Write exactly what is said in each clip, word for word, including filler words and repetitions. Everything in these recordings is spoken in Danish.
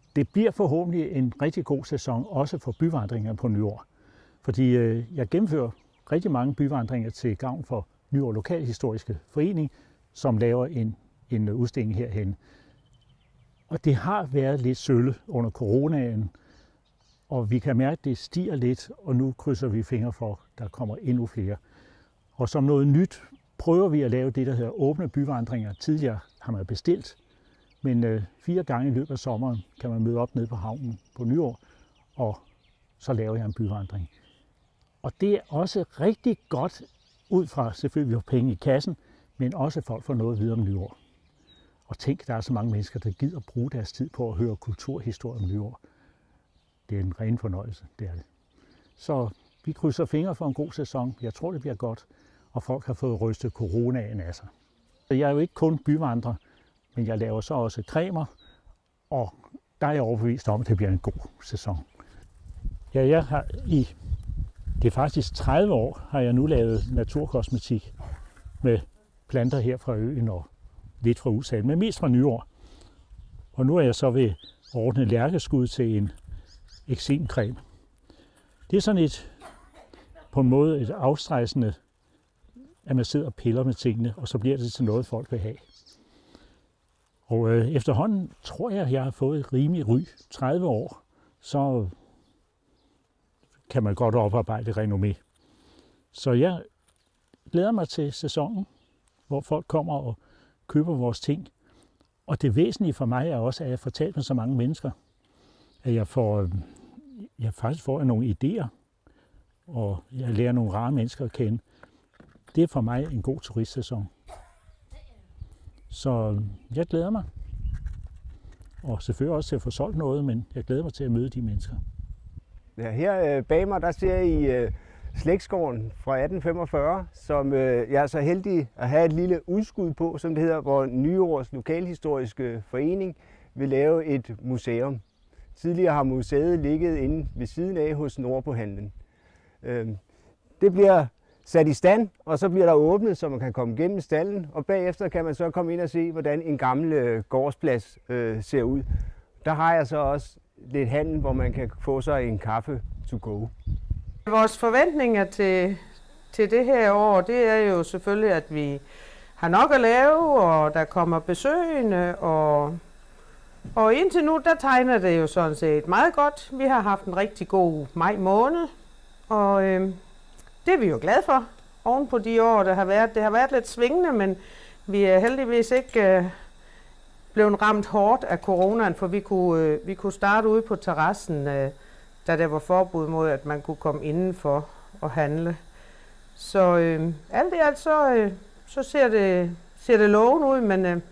det bliver forhåbentlig en rigtig god sæson, også for byvandringer på Nyord. Fordi øh, jeg gennemfører rigtig mange byvandringer til gavn for Nyord Lokalhistoriske Forening, som laver en, en udstilling herhen. Og det har været lidt sølle under coronaen, og vi kan mærke, at det stiger lidt, og nu krydser vi fingre for, at der kommer endnu flere. Og som noget nyt prøver vi at lave det, der hedder åbne byvandringer. Tidligere har man bestilt, men øh, fire gange i løbet af sommeren kan man møde op nede på havnen på Nyord, og så laver jeg en byvandring. Og det er også rigtig godt, ud fra selvfølgelig at penge i kassen, men også folk får noget at vide om Nyord. Og tænk, der er så mange mennesker, der gider bruge deres tid på at høre kulturhistorie om Nyord. Det er en ren fornøjelse, det er det. Så vi krydser fingre for en god sæson. Jeg tror, det bliver godt, og folk har fået rystet coronaen af sig. Jeg er jo ikke kun byvandrer, men jeg laver så også cremer, og der er jeg overbevist om, at det bliver en god sæson. Ja, jeg har i det er faktisk tredive år, har jeg nu lavet naturkosmetik med planter her fra øen og lidt fra U S A, men mest fra Nyord. Og nu er jeg så ved at ordne lærkeskud til en eksemcreme. Det er sådan et, på en måde et afstressende, at man sidder og piller med tingene, og så bliver det til noget, folk vil have. Og øh, efterhånden tror jeg, at jeg har fået et rimelig ry. tredive år, så kan man godt oparbejde renommé. Så jeg glæder mig til sæsonen, hvor folk kommer og køber vores ting. Og det væsentlige for mig er også, at jeg får talt med så mange mennesker, at jeg, får, jeg faktisk får nogle idéer, og jeg lærer nogle rare mennesker at kende. Det er for mig en god turistsæson. Så jeg glæder mig. Og selvfølgelig også til at få solgt noget, men jeg glæder mig til at møde de mennesker. Ja, her bag mig, der ser I uh, slægtsgården fra atten femogfyrre, som uh, jeg er så heldig at have et lille udskud på, som det hedder, hvor Nyords Lokalhistoriske Forening vil lave et museum. Tidligere har museet ligget inde ved siden af hos Nordbohandlen. Uh, det bliver sat i stand, og så bliver der åbnet, så man kan komme gennem stallen, og bagefter kan man så komme ind og se, hvordan en gammel uh, gårdsplads uh, ser ud. Der har jeg så også lidt handel, hvor man kan få sig en kaffe to go. Vores forventninger til, til det her år, det er jo selvfølgelig, at vi har nok at lave, og der kommer besøgende, og, og indtil nu, der tegner det jo sådan set meget godt. Vi har haft en rigtig god maj måned, og øh, det er vi jo glade for, oven på de år, der har været. Det har været lidt svingende, men vi er heldigvis ikke øh, blevet ramt hårdt af coronaen, for vi kunne, øh, vi kunne starte ude på terrassen, øh, da der var forbud mod, at man kunne komme indenfor og handle. Så øh, alt i alt, så, øh, så ser, det, ser det lovende ud, men øh,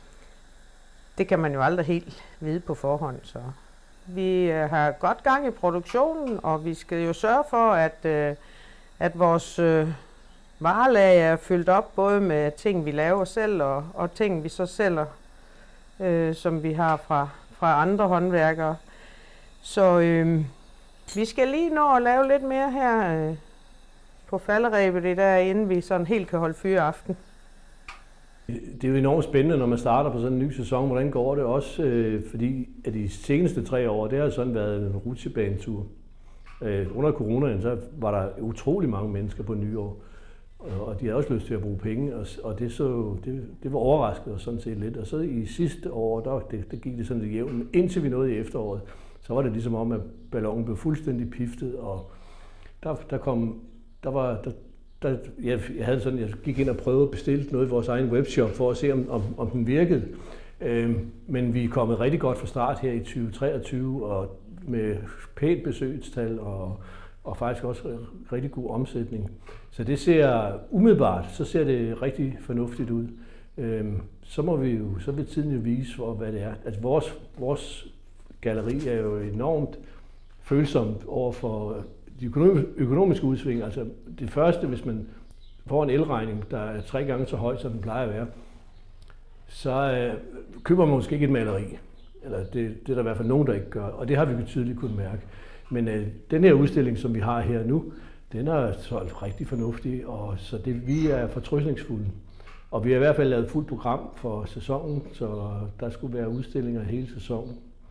det kan man jo aldrig helt vide på forhånd. Så vi øh, har godt gang i produktionen, og vi skal jo sørge for, at, øh, at vores øh, varelag er fyldt op, både med ting, vi laver selv, og, og ting, vi så sælger, øh, som vi har fra, fra andre håndværkere. Så øh, vi skal lige nå at lave lidt mere her øh, på falderæbet i dag, inden vi sådan helt kan holde fyreaften. Det er jo enormt spændende, når man starter på sådan en ny sæson. Hvordan går det også? Øh, fordi at de seneste tre år, det har sådan været en rutsjebanetur. Øh, under coronaen, så var der utrolig mange mennesker på nyår, og de havde også lyst til at bruge penge, og, og det, så, det, det var overrasket os sådan set lidt. Og så i sidste år, der, det, det gik det sådan lidt jævnt, men indtil vi nåede i efteråret, så var det ligesom om, at ballonen blev fuldstændig piftet, og der, der kom, der var, der, der, jeg, jeg havde sådan, jeg gik ind og prøvede at bestille noget i vores egen webshop for at se, om, om, om den virkede. Øh, men vi er kommet rigtig godt fra start her i tyve treogtyve, og med pænt besøgstal, og, og faktisk også rigtig god omsætning. Så det ser umiddelbart, så ser det rigtig fornuftigt ud. Øh, så må vi jo, så vil tiden jo vise, for, hvad det er. Altså vores, vores galleri er jo enormt følsomt over for de økonomiske udsving. Altså det første, hvis man får en elregning, der er tre gange så høj, som den plejer at være, så øh, køber man måske ikke et maleri. Eller det, det er der i hvert fald nogen, der ikke gør, og det har vi tydeligt kunnet mærke. Men øh, den her udstilling, som vi har her nu, den er solgt rigtig fornuftig, og så det, vi er fortrøstningsfulde. Og vi har i hvert fald lavet fuldt program for sæsonen, så der skulle være udstillinger hele sæsonen.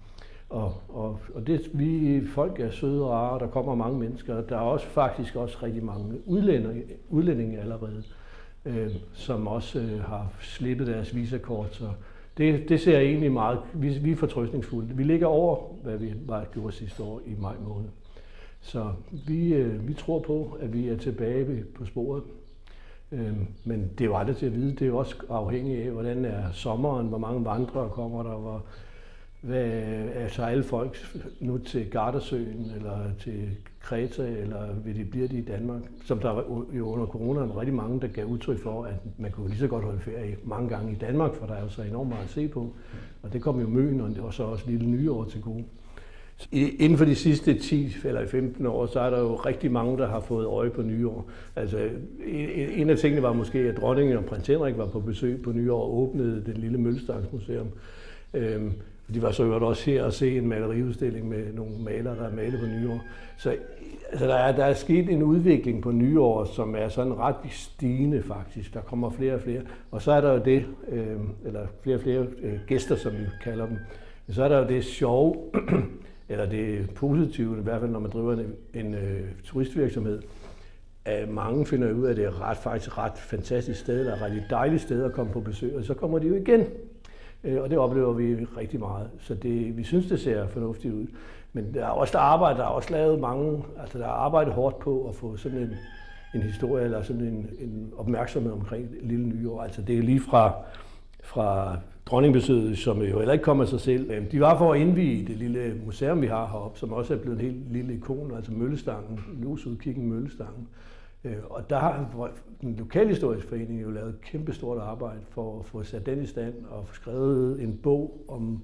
Og, og, og det, vi, folk er søde og rare, der kommer mange mennesker. Der er også faktisk også rigtig mange udlændinge, udlændinge allerede, øh, som også øh, har slippet deres visakort. Så det, det ser jeg egentlig meget, vi, vi er fortrøstningsfulde. Vi ligger over, hvad vi var gjort sidste år i maj måned. Så vi, øh, vi tror på, at vi er tilbage på sporet. Øh, men det er jo aldrig til at vide. Det er jo også afhængigt af, hvordan er sommeren, hvor mange vandrere kommer der, hvor Hvad, altså alle folk nu til Gardasøen eller til Kreta, eller vil de blive det i Danmark? Som der jo under coronaen rigtig mange, der gav udtryk for, at man kunne lige så godt holde ferie mange gange i Danmark, for der er jo så enormt meget at se på. Og det kom jo Møn, og det var så også lille nyår til gode. Inden for de sidste ti eller femten år, så er der jo rigtig mange, der har fået øje på nyår. Altså, en af tingene var måske, at dronningen og prins Henrik var på besøg på nyår og åbnede det lille Møllestangs-museum. Øhm, de var så jo også her at se en maleriudstilling med nogle malere, der er malet på nyår. Så altså, der, er, der er sket en udvikling på nyår, som er sådan ret stigende faktisk. Der kommer flere og flere. Og så er der jo det, øh, eller flere og flere øh, gæster, som vi kalder dem. Så er der jo det sjove, eller det positive, i hvert fald når man driver en, en øh, turistvirksomhed, at mange finder ud af, at det er ret, faktisk et ret fantastisk sted, eller et rigtig dejligt sted at komme på besøg, og så kommer de jo igen. Og det oplever vi rigtig meget, så det, vi synes, det ser fornuftigt ud. Men der er også der arbejde, der er også lavet mange, altså der er arbejdet hårdt på at få sådan en, en historie, eller sådan en, en opmærksomhed omkring lille nyår. Altså det er lige fra, fra dronningbesøget, som jo heller ikke kommer af sig selv. De var for at indvige det lille museum, vi har heroppe, som også er blevet en helt lille ikon, altså Møllestangen, Lusudkiggen Møllestangen. Og der har den lokalhistoriske forening jo lavet et kæmpe stort arbejde for at få sat den i stand og få skrevet en bog om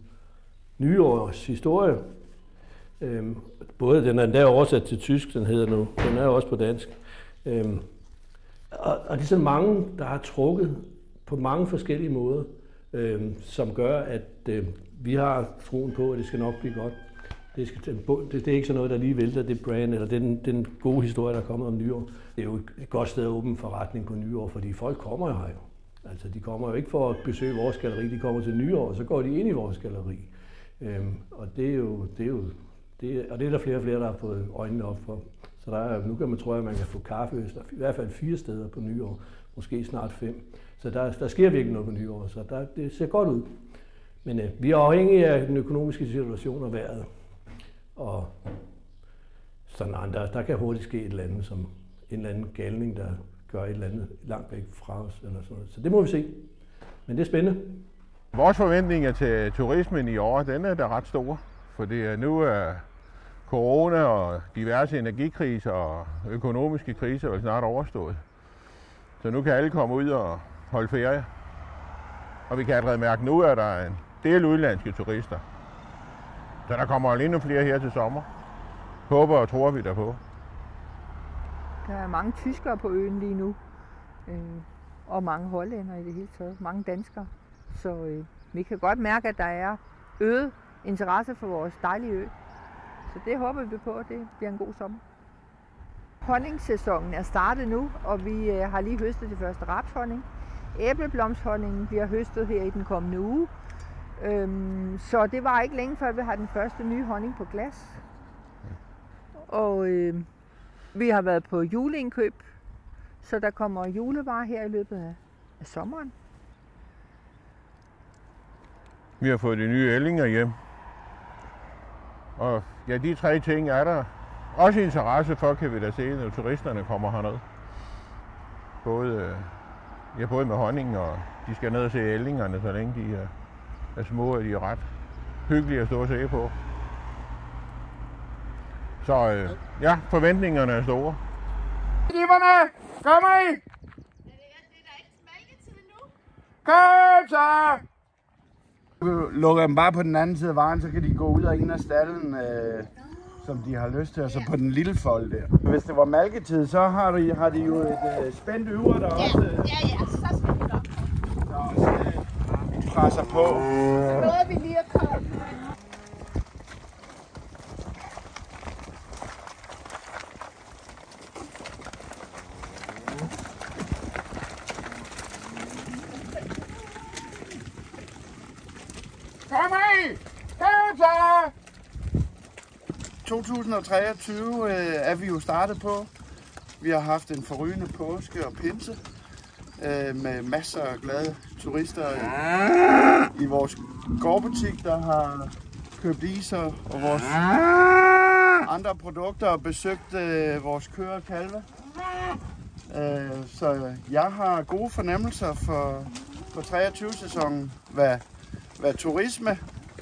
nyårs historie. Både den er endda oversat til tysk, den hedder nu, den er også på dansk. Og det er sådan mange, der har trukket på mange forskellige måder, som gør, at vi har troen på, at det skal nok blive godt. Det, skal, det, det er ikke sådan noget, der lige vælter det brand, eller den, den gode historie, der er kommet om nyår. Det er jo et godt sted at åbne forretning på nyår, fordi folk kommer jo her jo. Altså, de kommer jo ikke for at besøge vores galleri, de kommer til nyår, og så går de ind i vores galleri. Øhm, og det er jo, det er jo, det er, og det er der flere og flere, der har fået øjnene op for. Så der er, nu kan man tro, at man kan få kaffe, i hvert fald fire steder på nyår, måske snart fem. Så der, der sker virkelig noget på nyår, så der, det ser godt ud. Men øh, vi er afhængige af den økonomiske situation og vejret. Og sådan der, der kan hurtigt ske et eller andet, som en eller anden galning, der gør et eller andet langt væk fra os. Eller sådan noget. Så det må vi se. Men det er spændende. Vores forventninger til turismen i år, den er da ret store. Fordi nu er corona og diverse energikriser og økonomiske kriser vel snart overstået. Så nu kan alle komme ud og holde ferie. Og vi kan allerede mærke nu, at der er en del udenlandske turister. Så der kommer endnu flere her til sommer. Håber og tror vi derpå. Der er mange tyskere på øen lige nu. Øh, og mange hollændere i det hele taget. Mange danskere. Så øh, vi kan godt mærke, at der er øget interesse for vores dejlige ø. Så det håber vi på, at det bliver en god sommer. Honningssæsonen er startet nu, og vi øh, har lige høstet det første rapshonning. Æbleblomshonningen bliver høstet her i den kommende uge. Øhm, så det var ikke længe før, vi har den første nye honning på glas. Og øh, vi har været på juleindkøb, så der kommer julevarer her i løbet af, af sommeren. Vi har fået de nye ællinger hjem. Og ja, de tre ting er der også interesse for, kan vi da se, når turisterne kommer herned. Både, ja, både med honning, og de skal ned og se ællingerne, så længe de er, er små, og de er ret hyggelige at stå og se på. Så øh, ja, forventningerne er store. Giverne, kom I! Det er da ikke malketid nu. Kom så! Lukker dem bare på den anden side af vejen, så kan de gå ud af en af stallen, øh, som de har lyst til, og så på den lille fold der. Hvis det var malketid, så har de, har de jo et øh, spændt øver der også. Ja, ja, ja, så skal vi nok. Så øh, vi presser på. Så nåede vi lige at komme. Kom I! Kom så! to tusind og treogtyve øh, er vi jo startet på. Vi har haft en forrygende påske og pinse øh, med masser af glade turister i, i vores gårdbutik, der har købt iser og vores andre produkter og besøgt øh, vores køer og kalve. Øh, så jeg har gode fornemmelser for, for treogtyve-sæsonen, hvad, hvad turisme,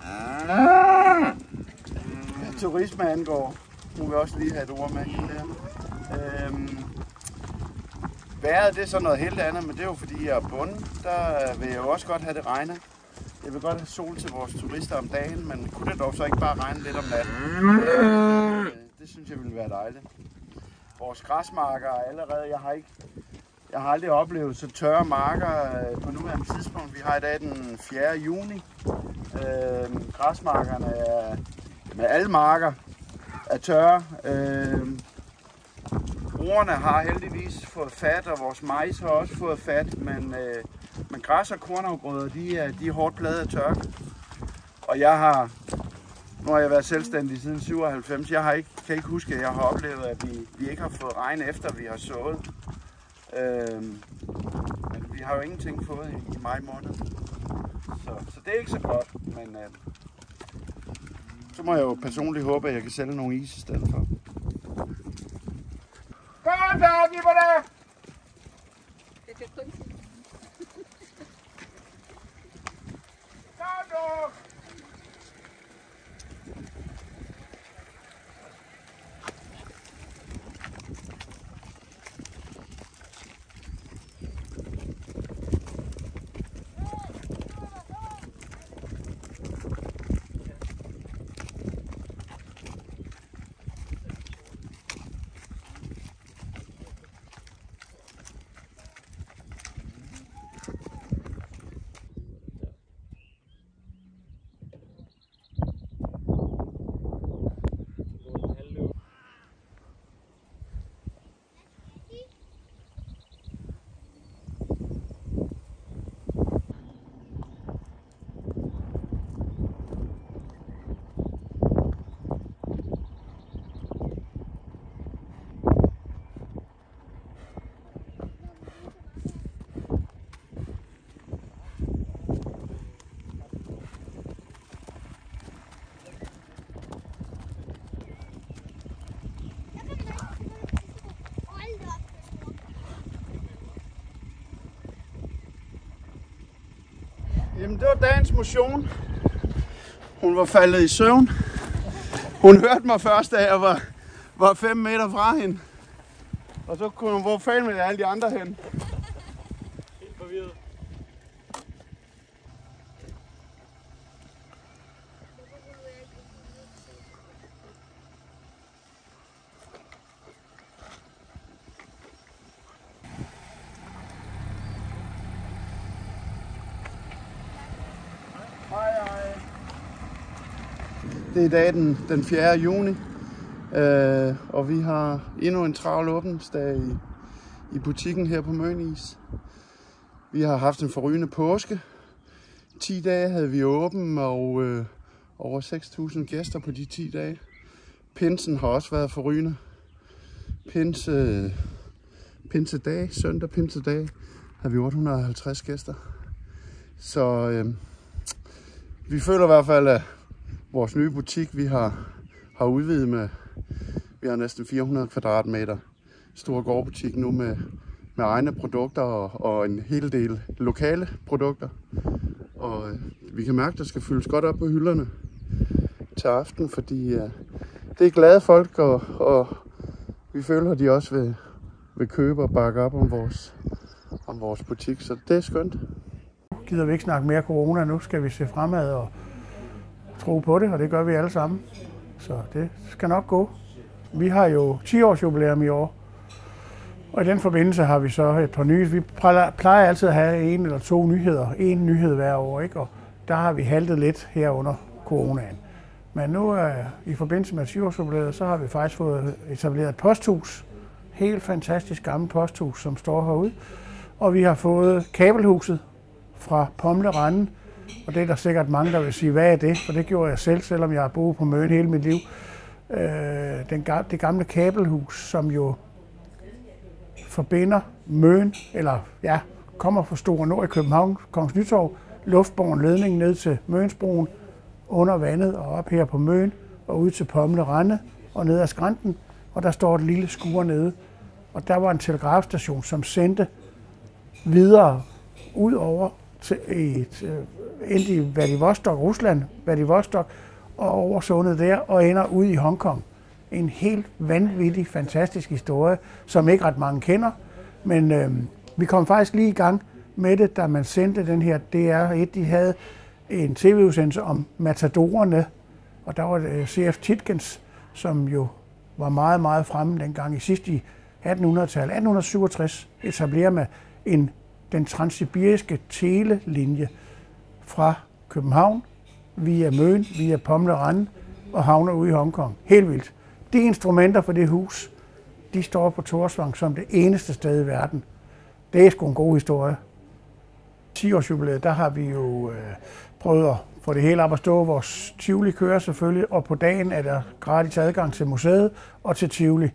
hvad turisme angår. Nu vil jeg også lige have et ord med der. Øhm, vejret det er så noget helt andet, men det er jo fordi jeg er bunden. Der vil jeg jo også godt have det regner. Jeg vil godt have sol til vores turister om dagen, men kunne det dog så ikke bare regne lidt om natten? Øh, det synes jeg ville være dejligt. Vores græsmarker er allerede, jeg har ikke, jeg har aldrig oplevet så tørre marker på nuværende tidspunkt. Vi har i dag den fjerde juni. Øh, græsmarkerne er, med alle marker er tørre. Øh, Brugerne har heldigvis fået fat, og vores majs har også fået fat, men, øh, men græs og kornafgrøder, de er, de er hårdt plaget af tørke. Og jeg har, nu har jeg været selvstændig siden syvoghalvfems, jeg har ikke, kan ikke huske, at jeg har oplevet, at vi, vi ikke har fået regn efter, vi har sået. Øh, men vi har jo ingenting fået i, i maj måned. Så, så det er ikke så godt, men øh, så må jeg jo personligt håbe, at jeg kan sælge nogle is i stedet for. Kom så, giv mig det! Det kan kun sige. Kom nu! Jamen, det var dagens motion. Hun var faldet i søvn. Hun hørte mig først, da jeg var, var fem meter fra hende. Og så kunne hun, hvor fanden med alle de andre hen? Helt forvirret. Hej, hej. Det er i dag den, den fjerde juni, øh, og vi har endnu en travl åbningsdag i, i butikken her på Mønis. Vi har haft en forrygende påske. ti dage havde vi åben, og øh, over seks tusind gæster på de ti dage. Pinsen har også været forrygende. Pinse, pinsedag, søndag pinsedag, har vi otte hundrede og halvtreds gæster. Så øh, vi føler i hvert fald, at vores nye butik, vi har, har udvidet med, vi har næsten fire hundrede kvadratmeter stor gårdbutik nu med, med egne produkter og, og en hel del lokale produkter. Og øh, vi kan mærke, at der skal fyldes godt op på hylderne til aften, fordi øh, det er glade folk, og, og vi føler, at de også vil, vil købe og bakke op om vores, om vores butik, så det er skønt. Gider vi ikke snakke mere corona, nu skal vi se fremad og tro på det, og det gør vi alle sammen. Så det skal nok gå. Vi har jo ti års jubilæum i år, og i den forbindelse har vi så et par nye. Vi plejer altid at have en eller to nyheder, en nyhed hver år, ikke? Og der har vi haltet lidt her under coronaen. Men nu i forbindelse med ti års jubilæet, så har vi faktisk fået etableret et posthus. Helt fantastisk gammelt posthus, som står herude. Og vi har fået kabelhuset fra Pomle Randen, og det er der sikkert mange, der vil sige, hvad er det? For det gjorde jeg selv, selvom jeg har boet på Møn hele mit liv. øh, den, det gamle kabelhus, som jo forbinder Møn, eller ja, kommer fra Store Nord i København, Kongens Nytorv, luftbåren ledning ned til Mønsbroen, under vandet og op her på Møn, og ud til Pomle Rende og ned ad skrænten, og der står et lille skur nede. Og der var en telegrafstation, som sendte videre ud over til et, ind i Vladivostok, Rusland, Vladivostok, og over sundet der, og ender ud i Hongkong. En helt vanvittig, fantastisk historie, som ikke ret mange kender, men øh, vi kom faktisk lige i gang med det, da man sendte den her D R et. De havde en tv-udsendelse om matadorerne, og der var det C F Tietgens, som jo var meget, meget fremme dengang i sidst i attenhundredetallet. atten syvogtres etablerer man en, den transsibiriske telelinje fra København via Møn, via Pomle Rende og havner ude i Hongkong. Helt vildt. De instrumenter for det hus, de står på Torsvang som det eneste sted i verden. Det er sgu en god historie. ti års jubilæet, der har vi jo øh, prøvet at få det hele op at stå. Vores Tivoli kører selvfølgelig, og på dagen er der gratis adgang til museet og til Tivoli.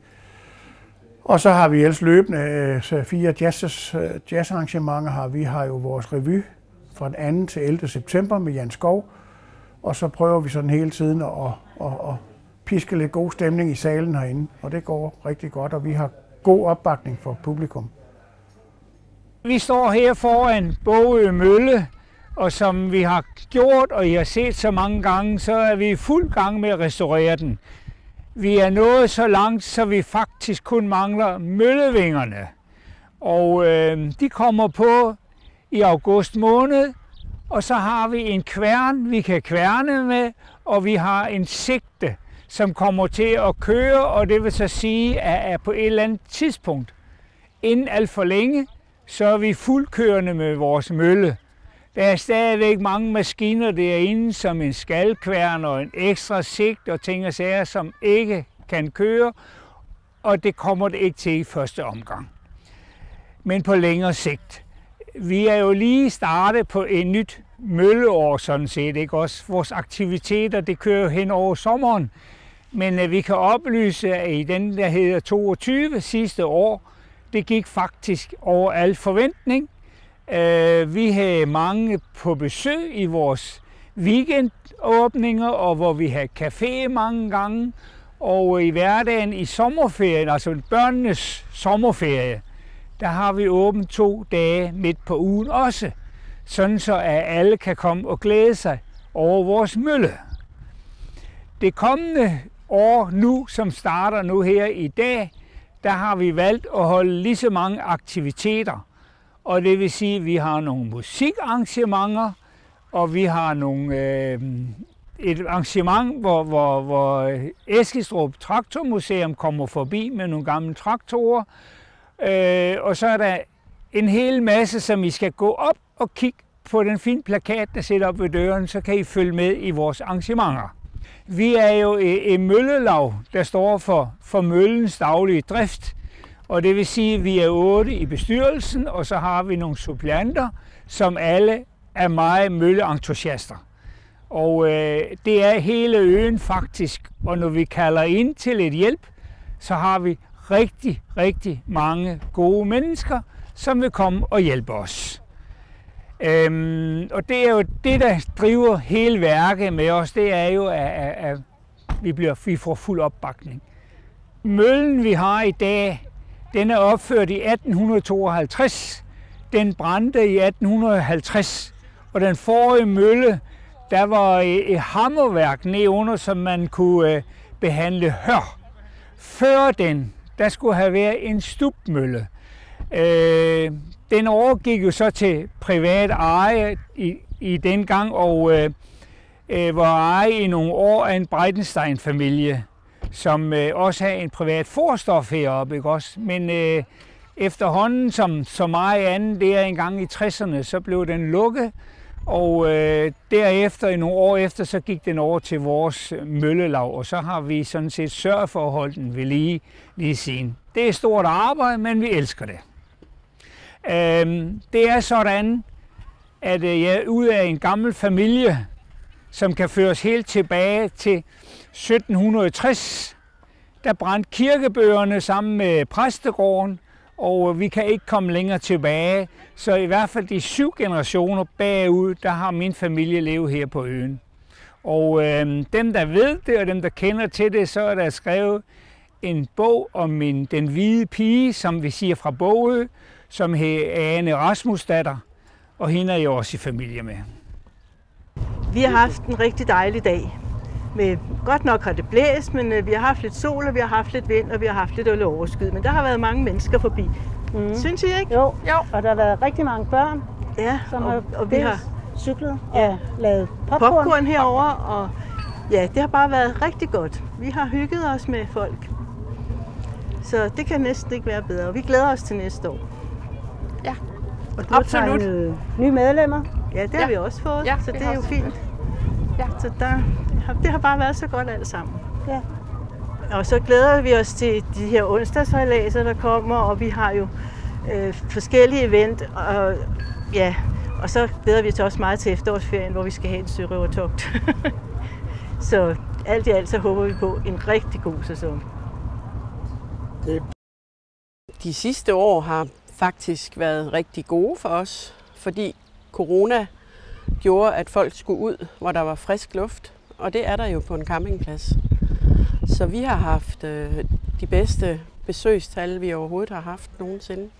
Og så har vi ellers løbende øh, fire jazz, øh, jazzarrangementer. Har. Vi har jo vores revy fra den anden til ellevte september med Jan Skov. Og så prøver vi sådan hele tiden at, at, at piske lidt god stemning i salen herinde. Og det går rigtig godt, og vi har god opbakning for publikum. Vi står her foran Bogø Mølle, og som vi har gjort, og I har set så mange gange, så er vi i fuld gang med at restaurere den. Vi er nået så langt, så vi faktisk kun mangler møllevingerne. Og øh, de kommer på i august måned, og så har vi en kværn, vi kan kværne med, og vi har en sigte, som kommer til at køre, og det vil så sige, at på et eller andet tidspunkt, inden alt for længe, så er vi fuldkørende med vores mølle. Der er stadigvæk mange maskiner derinde, som en skalkværn og en ekstra sigt og ting og sager, som ikke kan køre, og det kommer det ikke til i første omgang. Men på længere sigt. Vi er jo lige startet på et nyt mølleår, sådan set, ikke også? Vores aktiviteter, det kører hen over sommeren, men uh, vi kan oplyse, at i den, der hedder toogtyve sidste år, det gik faktisk over al forventning. Uh, vi havde mange på besøg i vores weekendåbninger, og hvor vi havde café mange gange, og i hverdagen i sommerferien, altså børnenes sommerferie, der har vi åbent to dage midt på ugen også, sådan så at alle kan komme og glæde sig over vores mølle. Det kommende år nu, som starter nu her i dag, der har vi valgt at holde lige så mange aktiviteter. Og det vil sige, at vi har nogle musikarrangementer, og vi har nogle, øh, et arrangement, hvor, hvor, hvor Eskilstrup Traktormuseum kommer forbi med nogle gamle traktorer. Øh, og så er der en hel masse, som I skal gå op og kigge på den fine plakat, der sidder op ved døren, så kan I følge med i vores arrangementer. Vi er jo et, et møllelav, der står for, for møllens daglige drift. Og det vil sige, at vi er otte i bestyrelsen, og så har vi nogle suppleanter, som alle er meget mølleentusiaster. Og øh, det er hele øen faktisk, og når vi kalder ind til et hjælp, så har vi rigtig, rigtig mange gode mennesker, som vil komme og hjælpe os. Øhm, og det er jo det, der driver hele værket med os, det er jo, at, at, at vi, bliver, vi får fuld opbakning. Møllen, vi har i dag, den er opført i atten tooghalvtreds. Den brændte i atten halvtreds. Og den forrige mølle, der var et hammerværk nedunder, som man kunne øh, behandle hør. Før den, der skulle have været en stubmølle. Øh, den overgik jo så til privat eje i, i den gang, og øh, øh, var eje i nogle år af en Breitenstein-familie, som øh, også havde en privat forstof heroppe, ikke også? Men øh, efterhånden, som så meget andet der engang i tresserne, så blev den lukket, og øh, derefter, i nogle år efter, så gik den over til vores møllelav, og så har vi sådan set sørget for at holde den ved lige, lige siden. Det er stort arbejde, men vi elsker det. Øh, det er sådan, at øh, jeg ud af en gammel familie, som kan føres helt tilbage til sytten tres. Der brændte kirkebøgerne sammen med præstegården, og vi kan ikke komme længere tilbage. Så i hvert fald de syv generationer bagud, der har min familie levet her på øen. Og øh, dem, der ved det, og dem, der kender til det, så er der skrevet en bog om min, den hvide pige, som vi siger fra Bogø, som hedder Ane Rasmusdatter, og hende er jeg også i familie med. Vi har haft en rigtig dejlig dag. Med, godt nok har det blæst, men øh, vi har haft lidt sol, og vi har haft lidt vind, og vi har haft lidt overskyet. Men der har været mange mennesker forbi. Mm. Synes I ikke? Jo. jo, og der har været rigtig mange børn, ja, som og, har og vi har cyklet ja, og lavet popcorn. popcorn herovre. Og ja, det har bare været rigtig godt. Vi har hygget os med folk. Så det kan næsten ikke være bedre. Og vi glæder os til næste år. Ja, og du absolut. Har øh, nye medlemmer. Ja, det har ja. vi også fået, ja, så det, det er jo fint. Ja. Så der, det har bare været så godt alt sammen. Ja. Og så glæder vi os til de her onsdagsforlæser, der kommer, og vi har jo øh, forskellige event. Og, ja, og så glæder vi os også meget til efterårsferien, hvor vi skal have en sørøvertogt. Så alt i alt så håber vi på en rigtig god sæson. De sidste år har faktisk været rigtig gode for os, fordi corona gjorde, at folk skulle ud, hvor der var frisk luft, og det er der jo på en campingplads. Så vi har haft øh, de bedste besøgstal, vi overhovedet har haft nogensinde.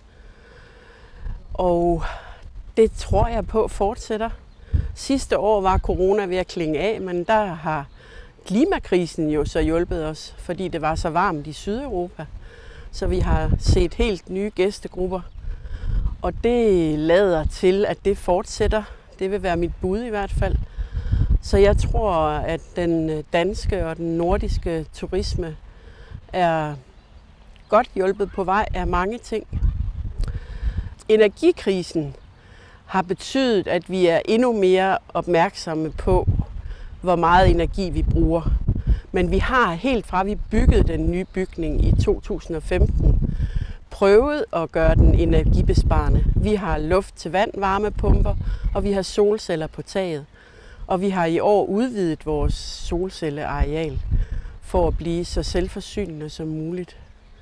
Og det tror jeg på fortsætter. Sidste år var corona ved at klinge af, men der har klimakrisen jo så hjulpet os, fordi det var så varmt i Sydeuropa. Så vi har set helt nye gæstegrupper, og det lader til, at det fortsætter. Det vil være mit bud i hvert fald. Så jeg tror, at den danske og den nordiske turisme er godt hjulpet på vej af mange ting. Energikrisen har betydet, at vi er endnu mere opmærksomme på, hvor meget energi vi bruger. Men vi har helt fra vi byggede den nye bygning i to tusind og femten prøvet at gøre den energibesparende. Vi har luft til vand, varmepumper, og vi har solceller på taget. Og vi har i år udvidet vores solcelleareal for at blive så selvforsynende som muligt.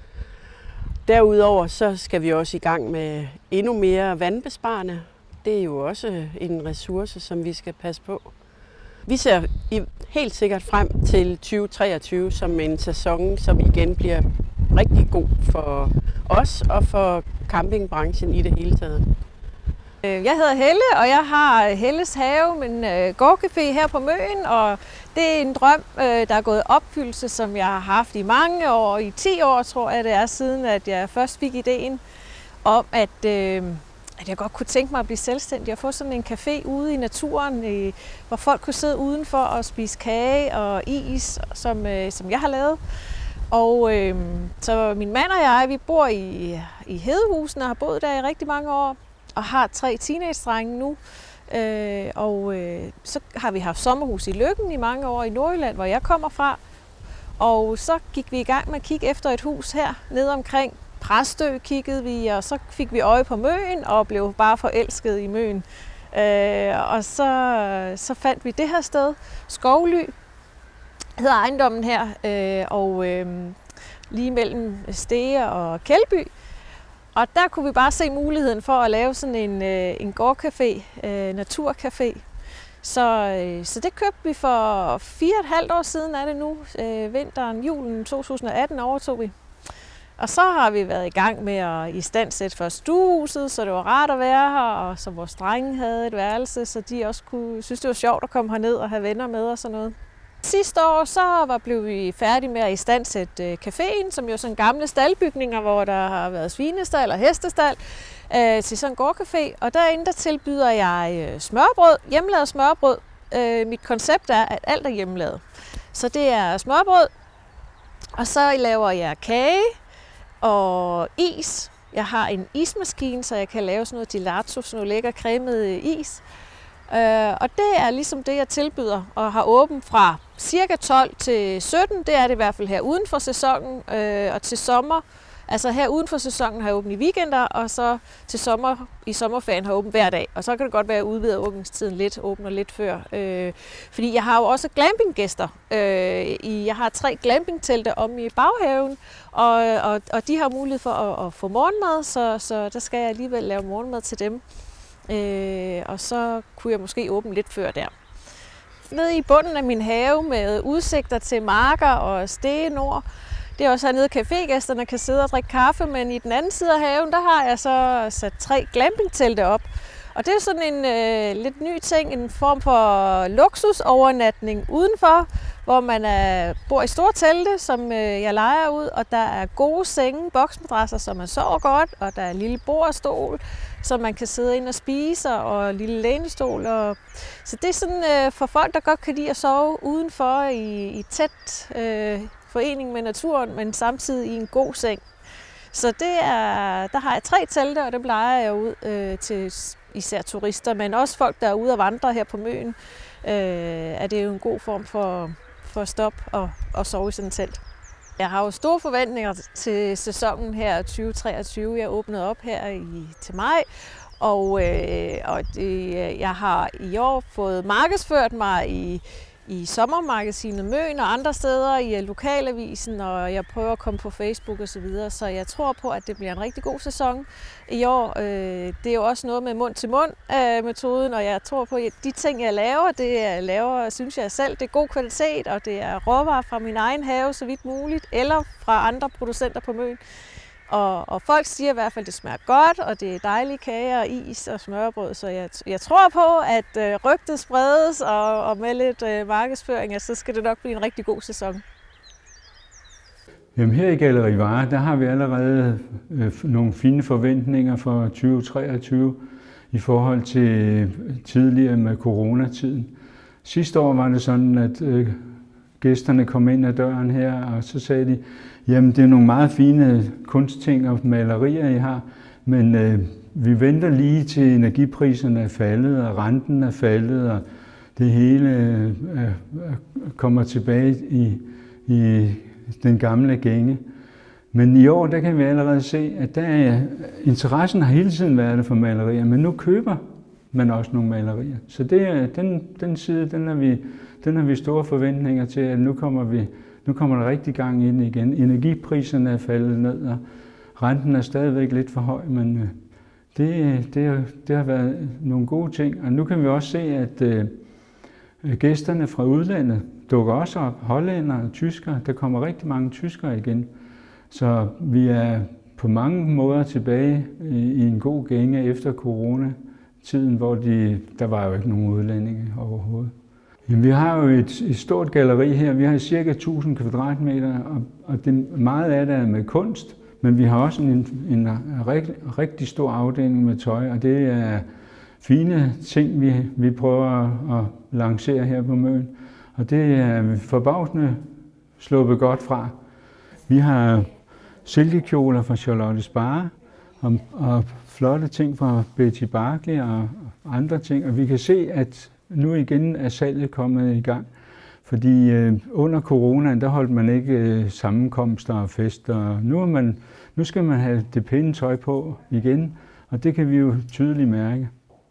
Derudover så skal vi også i gang med endnu mere vandbesparende. Det er jo også en ressource, som vi skal passe på. Vi ser helt sikkert frem til tyve treogtyve som en sæson, som igen bliver rigtig god for os og for campingbranchen i det hele taget. Jeg hedder Helle, og jeg har Helles Have, min gårdcafé her på Møn, og det er en drøm, der er gået i opfyldelse, som jeg har haft i mange år. I ti år, tror jeg, det er siden, at jeg først fik ideen om, at, at jeg godt kunne tænke mig at blive selvstændig og få sådan en café ude i naturen, hvor folk kunne sidde udenfor og spise kage og is, som, som jeg har lavet. Og øh, så min mand og jeg, vi bor i, i Hedehusene og har boet der i rigtig mange år, og har tre teenage-drenge nu. Øh, og øh, så har vi haft sommerhus i Løkken i mange år i Nordjylland, hvor jeg kommer fra. Og så gik vi i gang med at kigge efter et hus her, nede omkring Præstø kiggede vi, og så fik vi øje på Møn og blev bare forelsket i Møn. Øh, og så, så fandt vi det her sted, Skovly hedder ejendommen her, øh, og øh, lige mellem Stege og Kjeldby. Og der kunne vi bare se muligheden for at lave sådan en, øh, en gårdcafé, øh, naturcafé. Så, øh, så det købte vi for fire og et halvt år siden, er det nu. Øh, vinteren, julen to tusind og atten overtog vi. Og så har vi været i gang med at istandsætte først stuehuset, så det var rart at være her, og så vores drenge havde et værelse, så de også kunne synes, det var sjovt at komme herned og have venner med og sådan noget. Sidste år så var, blev vi færdige med at istandsætte caféen, som jo sådan gamle staldbygninger, hvor der har været svinestald og hestestald, øh, til sådan en gårdcafé. Og derinde der tilbyder jeg smørbrød, hjemmelavet smørbrød. Øh, mit koncept er, at alt er hjemmelavet. Så det er smørbrød, og så laver jeg kage og is. Jeg har en ismaskine, så jeg kan lave sådan noget gelato, sådan noget lækker cremet is. Uh, og det er ligesom det, jeg tilbyder, og har åbent fra cirka tolv til sytten. Det er det i hvert fald her uden for sæsonen, uh, og til sommer Altså her uden for sæsonen har jeg åbent i weekender, og så til sommer, i sommerferien har jeg åbent hver dag. Og så kan det godt være, at jeg udvider åbningstiden lidt, åbner lidt før. Øh, fordi jeg har jo også glampinggæster. Øh, i, jeg har tre glampingtelte om i baghaven, og, og, og de har mulighed for at, at få morgenmad, så, så der skal jeg alligevel lave morgenmad til dem. Øh, og så kunne jeg måske åbne lidt før der. Nede i bunden af min have med udsigter til marker og Stege Nord. Det er også hernede, cafégæsterne kan sidde og drikke kaffe, men i den anden side af haven, der har jeg så sat tre glampingtelte op. Og det er sådan en øh, lidt ny ting, en form for luksusovernatning udenfor, hvor man er, bor i store telte, som øh, jeg lejer ud, og der er gode senge, boksmadrasser, så man sover godt, og der er en lille bord og stol, så man kan sidde ind og spise, og en lille lænestol. Og... Så det er sådan øh, for folk, der godt kan lide at sove udenfor i, i tæt øh, forening med naturen, men samtidig i en god seng. Så det er, der har jeg tre telte, og det plejer jeg ud øh, til især turister, men også folk, der er ude og vandre her på Møn, øh, er det jo en god form for, for at stoppe og, og sove i sådan et telt. Jeg har jo store forventninger til sæsonen her tyve treogtyve. Jeg åbnede op her i, til maj, og, øh, og det, jeg har i år fået markedsført mig i i sommermagasinet Møn og andre steder i lokalavisen, og jeg prøver at komme på Facebook og så videre, så jeg tror på, at det bliver en rigtig god sæson i år. Det er jo også noget med mund-til-mund-metoden, og jeg tror på, at de ting, jeg laver, det jeg laver, synes jeg selv, det er god kvalitet, og det er råvarer fra min egen have, så vidt muligt, eller fra andre producenter på Møn. Og, og folk siger i hvert fald, at det smager godt, og det er dejlige kager og is og smørbrød, så jeg, jeg tror på, at øh, rygtet spredes, og, og med lidt øh, markedsføring, så skal det nok blive en rigtig god sæson. Jamen her i Galleri Vare, der har vi allerede øh, nogle fine forventninger for tyve treogtyve i forhold til tidligere med coronatiden. Sidste år var det sådan, at øh, gæsterne kom ind ad døren her, og så sagde de, jamen det er nogle meget fine kunstting og malerier, I har, men øh, vi venter lige til energipriserne er faldet, og renten er faldet, og det hele øh, kommer tilbage i, i den gamle gænge. Men i år, der kan vi allerede se, at der er, interessen har hele tiden været der for malerier, men nu køber man også nogle malerier. Så det, den, den side, den har, vi, den har vi store forventninger til, at nu kommer, vi, nu kommer der rigtig gang ind igen. Energipriserne er faldet ned, og renten er stadigvæk lidt for høj, men det, det, det har været nogle gode ting. Og nu kan vi også se, at øh, gæsterne fra udlandet dukker også op. Hollændere og tyskere. Der kommer rigtig mange tyskere igen. Så vi er på mange måder tilbage i, i en god gænge efter coronatiden, hvor de, der var jo ikke nogen udlændinge overhovedet. Jamen, vi har jo et, et stort galleri her. Vi har cirka tusind kvadratmeter, og, og det, meget af det er med kunst. Men vi har også en, en, en rigtig, rigtig stor afdeling med tøj, og det er fine ting, vi, vi prøver at, at lancere her på Møn. Og det er forbavsende sluppet godt fra. Vi har silkekjoler fra Charlotte Sparre, og, og flotte ting fra Betty Barclay og andre ting. Og vi kan se, at nu igen er salget kommet i gang. Fordi øh, under coronaen, der holdt man ikke øh, sammenkomster og fester. Nu, er man, nu skal man have det pæne tøj på igen, og det kan vi jo tydeligt mærke.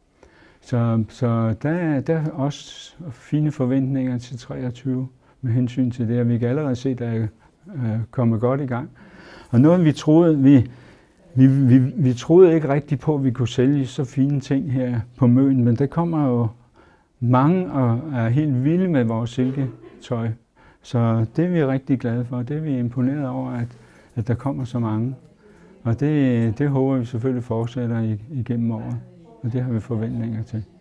Så, så der, er, der er også fine forventninger til treogtyve med hensyn til det, og vi kan allerede se, at der er øh, kommet godt i gang. Og noget, vi troede, vi, vi, vi, vi troede ikke rigtigt på, at vi kunne sælge så fine ting her på Møn, men der kommer jo mange og er helt vilde med vores silketøj. Så det er vi rigtig glade for. Det er vi imponeret over, at, at der kommer så mange. Og det, det håber vi selvfølgelig fortsætter igennem året. Og det har vi forventninger til.